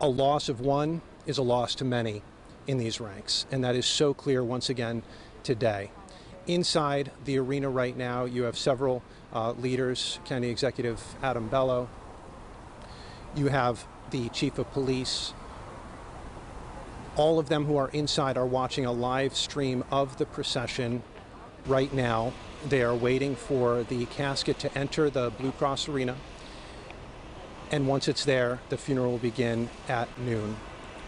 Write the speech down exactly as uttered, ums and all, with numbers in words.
a loss of one is a loss to many in these ranks, and that is so clear once again today. Inside the arena right now, you have several uh, leaders, County Executive Adam Bello. You have the Chief of Police. All of them who are inside are watching a live stream of the procession right now. They are waiting for the casket to enter the Blue Cross Arena. And once it's there, the funeral will begin at noon.